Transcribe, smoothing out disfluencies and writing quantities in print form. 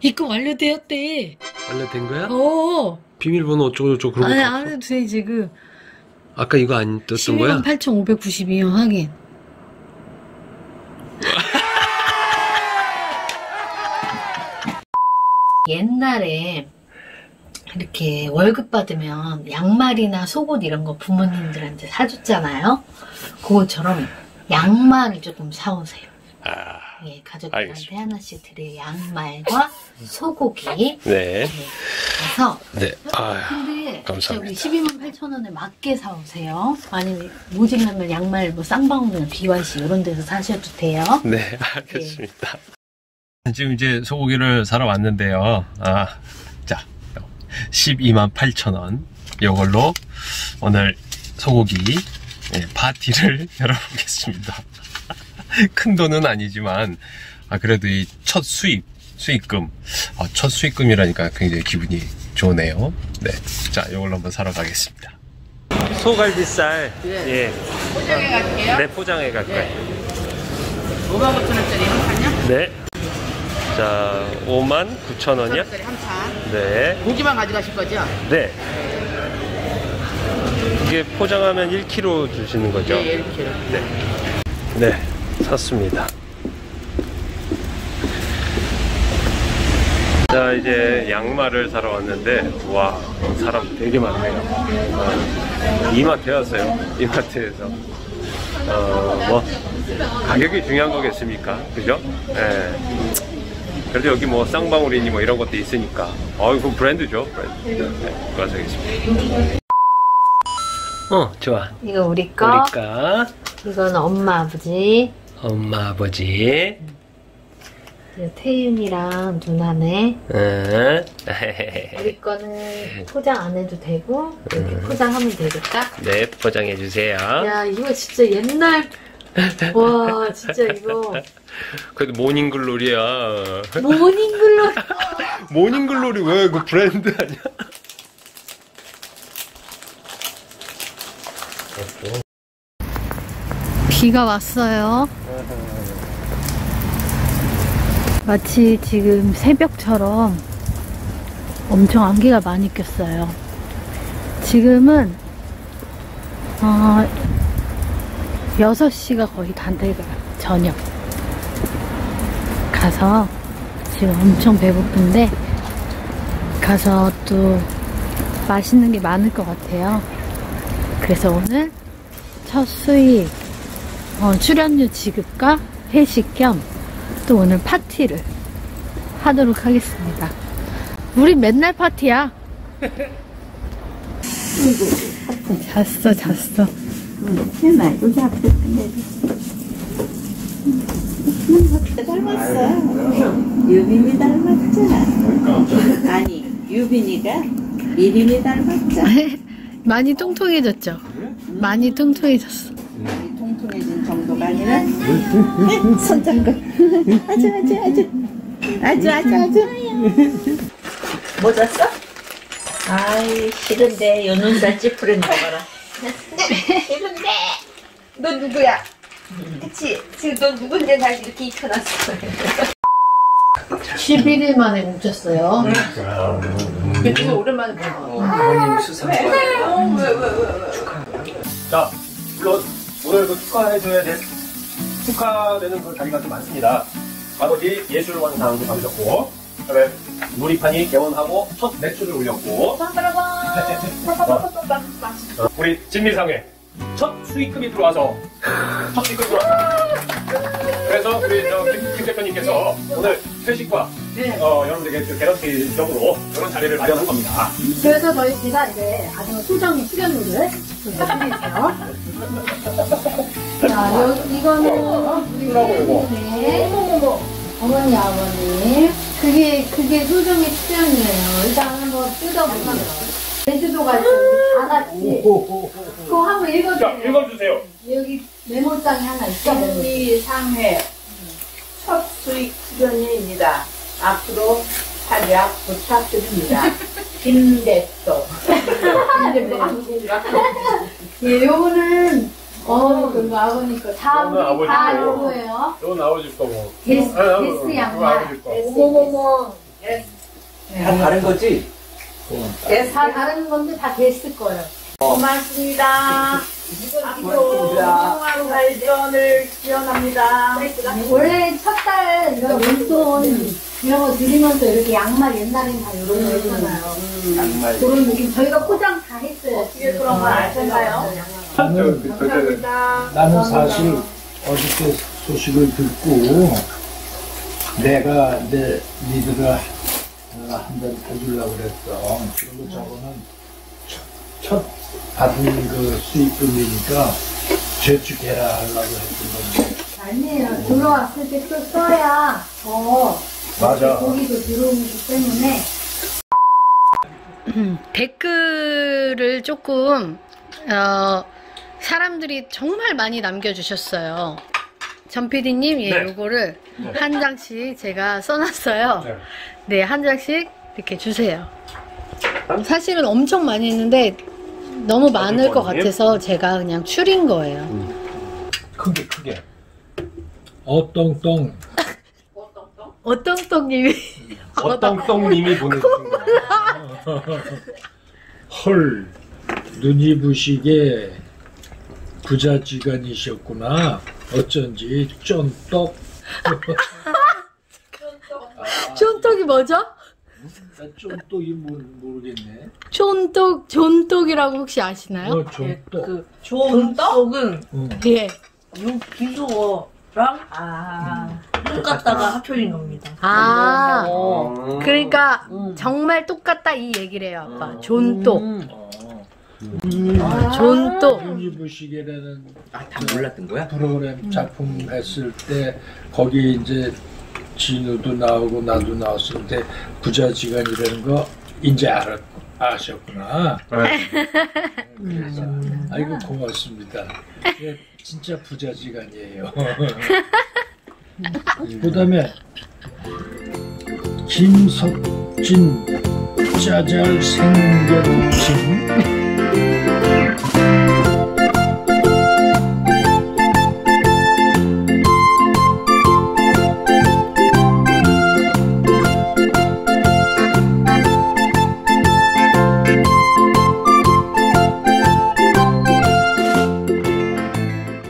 입금 완료되었대. 완료된 거야? 어. 비밀번호 어쩌고저쩌고 그런 거. 아니, 안 해도 돼, 지금. 아까 이거 안 떴던 거야? 128,592원 확인. 옛날에 이렇게 월급 받으면 양말이나 속옷 이런 거 부모님들한테 사줬잖아요. 그것처럼 양말을 조금 사오세요. 예, 가족들한테 알겠습니다. 하나씩 드릴 양말과 소고기. 네. 그래서 네. 근데 감사합니다. 128,000원에 맞게 사오세요. 아니면 모질라면 양말 뭐 쌍방울이나 비와시 이런 데서 사셔도 돼요. 네, 알겠습니다. 지금 이제 소고기를 사러 왔는데요. 자, 128,000원. 이걸로 오늘 소고기 파티를 열어보겠습니다. 큰 돈은 아니지만 그래도 이 첫 수익금 첫 수익금이라니까 굉장히 기분이 좋네요. 네, 자, 이걸로 한번 사러 가겠습니다. 소갈비살 포장해 갈게요. 네, 포장해 갈까요? 59,000원짜리 한 판요? 네. 자, 59,000원이요? 5,000원짜리 한 판. 네. 고기만 가져가실 거죠? 네. 이게 포장하면 1kg 주시는 거죠? 네, 1kg. 네. 네, 샀습니다. 자, 이제 양말을 사러 왔는데, 와, 사람 되게 많네요. 이마트에 왔어요. 이마트에서. 뭐, 가격이 중요한 거겠습니까? 그죠? 네. 그래도 여기 뭐 쌍방울이니 뭐 이런 것도 있으니까. 이거 브랜드죠, 브랜드. 네, 그거 사겠습니다. 좋아. 이거 우리 거. 이건 엄마 아버지. 엄마 아버지. 태윤이랑 누나네. 우리 거는 포장 안 해도 되고 이렇게 포장하면 되겠다. 네, 포장해 주세요. 야, 이거 진짜 옛날. 와, 진짜 이거. 그래도 모닝글로리야. 모닝글로. 모닝글로리 왜 그 브랜드 아니야? 비가 왔어요. 마치 지금 새벽처럼 엄청 안개가 많이 꼈어요. 지금은 6시가 거의 다 돼가요. 저녁 가서 지금 엄청 배고픈데 가서 또 맛있는 게 많을 것 같아요. 그래서 오늘 첫 수익 출연료 지급과 회식 겸 또 오늘 파티를 하도록 하겠습니다. 우리 맨날 파티야. 잤어. 말고 자꾸 닮았어. 유빈이 닮았잖아. 아니, 유빈이가 미림이 닮았잖아. 많이 통통해졌죠? 많이 통통해졌어. 통통해진 정도가 아니라 손잡고 아주 뭐 잤어? 아이 싫은데 요 눈살 찌푸린 거 봐라. 싫은데 너 누구야? 그치? 지금 너 누군데 날 이렇게 입혀놨어. 11일 만에 뭉쳤어요. 되게 오랜만에 본 거. 부모님 수상. 왜? 자, 물론 오늘도 축하해줘야 될 축하되는 그 자리가 좀 많습니다. 아버지 예술원상도 받으셨고, 그다음에 놀이판이 개원하고 첫 매출을 올렸고, 우리 진미상회 첫 수익금이 들어와서 그래서 우리 김 대표님께서 오늘 회식과 여러분들에게 개런티적으로 이런 자리를 마련한 겁니다. 그래서 제가 이제 아주 소정의 출연료를 좀 드릴게요. 자, 이거는 우리 어머니, 아버님. 그게 소정의 출연료예요. 일단 한번 뜯어보세요. 제주도가 다 같이. 그거 한번 읽어주세요. 자, 읽어주세요. 여기 메모장이 하나 있어. 진미상회 첫 수익 출연료입니다. 앞으로 활약 부탁드립니다. 김대표. 예, 요거는 그리고 아버님 거 다 이거는 아버지 다 거고. 요거예요. 이건 아버지 거고. 데스 양말. 어머머머 다 다른 거지? 다 다른 건데 다 됐을 거예요. 고맙습니다. 앞으로 무궁한 발전을 기원합니다. 원래 첫 달 이런 용돈 이런 거 드리면서 이렇게 양말 옛날엔 다 이런 거 했잖아요. 양말. 그런 느낌. 저희가 포장 다 했어요. 어떻게 그런 걸 아셨나요? 감사합니다. 나는 사실 어저께 소식을 듣고 내가 니들을 한 번 해주려고 그랬어. 그리고 저거는 첫 받은 그 수익금이니까 저축해라 하려고 했던 건데. 아니에요. 들어왔을 때 또 써야 더 맞아. 고기도 들어오기 때문에. 댓글을 조금 사람들이 정말 많이 남겨주셨어요. 전 PD님, 예, 네. 요거를 한 장씩 제가 써놨어요. 네, 한 장씩 이렇게 주세요. 사실은 엄청 많이 했는데 너무 많을 것 같아서 제가 그냥 추린 거예요. 크게. 어똥똥. 어떤떡님이 어떤똥님이 보내주신 거예요. 헐, 눈이 부시게 부자지간이셨구나. 어쩐지 쫀떡. 쫀떡이 뭐죠? 나 쫀떡이 모르겠네. 존떡이라고 혹시 아시나요? 쫀떡. 그 좋은 떡은 예. 요 비속어랑 똑같다가 합쳐진 겁니다. 아, 어. 그러니까 정말 똑같다 이 얘기래요, 아빠. 존똑. 존똑. 눈이 부시게라는 다 몰랐던 거야? 프로그램 작품 했을 때 거기 이제 진우도 나오고 나도 나왔을 때 부자지간이라는 거 이제 아셨구나. 그래서 아이고 고맙습니다. 예, 진짜 부자지간이에요. 그다음에 김석진 짜잘 생겨도